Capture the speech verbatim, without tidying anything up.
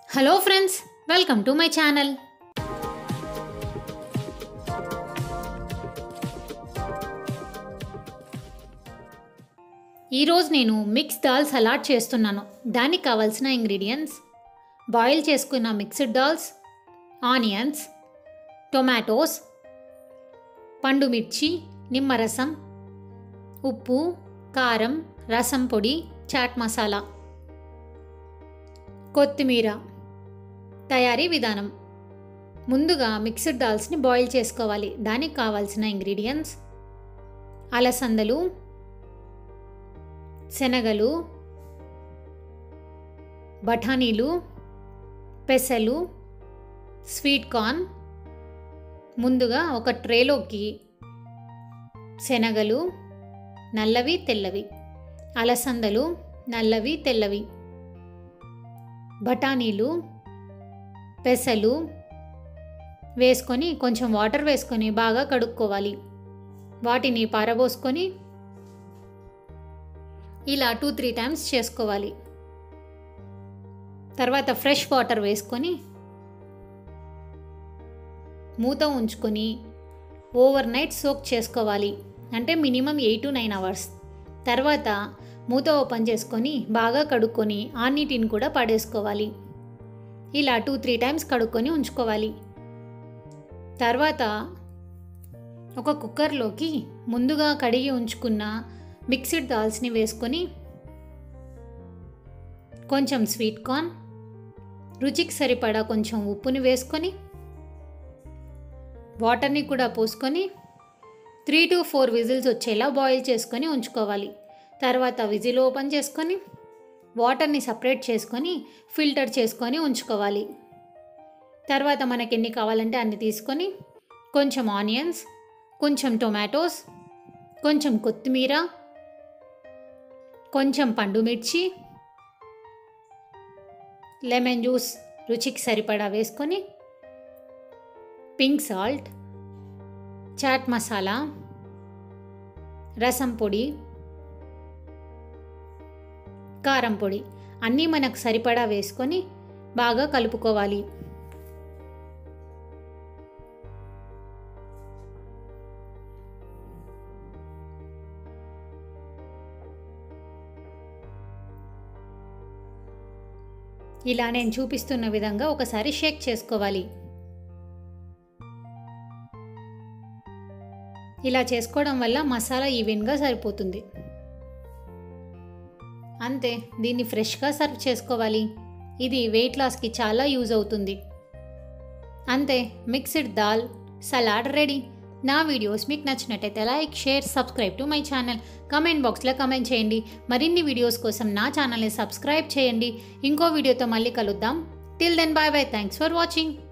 Hello friends, welcome to my channel. ఈరోజు నేను mix dal salad చేస్తున్నాను. దానికి కావాల్సిన ఇంగ్రీడియంట్స్: బాయిల్ చేసుకున్న మిక్స్డ్ దాల్స్, ఆనియన్స్, టొమాటోస్, పండు మిర్చి, నిమ్మరసం, ఉప్పు, కారం, రసం పొడి, చాట్ మసాలా, కొత్తిమీర. తయారీ విధానం: ముందుగా మిక్స్డ్ దాల్స్ని బాయిల్ చేసుకోవాలి. దానికి కావాల్సిన ఇంగ్రీడియంట్స్: అలసందలు, శనగలు, బఠానీలు, పెసలు, స్వీట్ కార్న్. ముందుగా ఒక ట్రేలోకి శనగలు, నల్లవి తెల్లవి, అలసందలు, నల్లవి తెల్లవి, బఠానీలు, పెసలు వేసుకొని కొంచెం వాటర్ వేసుకొని బాగా కడుక్కోవాలి. వాటిని పారబోసుకొని ఇలా టూ త్రీ టైమ్స్ చేసుకోవాలి. తర్వాత ఫ్రెష్ వాటర్ వేసుకొని మూత ఉంచుకొని ఓవర్ నైట్ సోక్ చేసుకోవాలి. అంటే minimum eight to nine hours. తర్వాత మూత ఓపెన్ చేసుకొని బాగా కడుక్కొని ఆ నీటిని కూడా పడేసుకోవాలి. ఇలా టూ త్రీ టైమ్స్ కడుక్కొని ఉంచుకోవాలి. తర్వాత ఒక కుక్కర్లోకి ముందుగా కడిగి ఉంచుకున్న మిక్స్డ్ దాల్స్ని వేసుకొని కొంచెం స్వీట్ కార్న్, రుచికి సరిపడా కొంచెం ఉప్పుని వేసుకొని వాటర్ని కూడా పోసుకొని త్రీ టు ఫోర్ విజిల్స్ వచ్చేలా బాయిల్ చేసుకొని ఉంచుకోవాలి. తర్వాత విజిల్ ఓపెన్ చేసుకొని వాటర్ని సపరేట్ చేసుకొని ఫిల్టర్ చేసుకొని ఉంచుకోవాలి. తర్వాత మనకి ఎన్ని కావాలంటే అన్ని తీసుకొని కొంచెం ఆనియన్స్, కొంచెం టొమాటోస్, కొంచెం కొత్తిమీర, కొంచెం పండు మిర్చి, లెమన్ జ్యూస్ రుచికి సరిపడా వేసుకొని పింక్ సాల్ట్, చాట్ మసాలా, రసం పొడి, కారం పొడి అన్నీ మనకు సరిపడా వేసుకొని బాగా కలుపుకోవాలి. ఇలా నేను చూపిస్తున్న విధంగా ఒకసారి షేక్ చేసుకోవాలి. ఇలా చేసుకోవడం వల్ల మసాలా ఈవెన్గా సరిపోతుంది. అంతే, దీన్ని ఫ్రెష్గా సర్వ్ చేసుకోవాలి. ఇది వెయిట్ లాస్కి చాలా యూజ్ అవుతుంది. అంతే, మిక్స్డ్ దాల్ సలాడ్ రెడీ. నా వీడియోస్ మీకు నచ్చినట్టయితే like, share, subscribe to my channel. Comment బాక్స్లో కమెంట్ చేయండి. మరిన్ని వీడియోస్ కోసం నా ఛానల్ని సబ్స్క్రైబ్ చేయండి. ఇంకో వీడియోతో మళ్ళీ కలుద్దాం. Till then bye bye. Thanks for watching.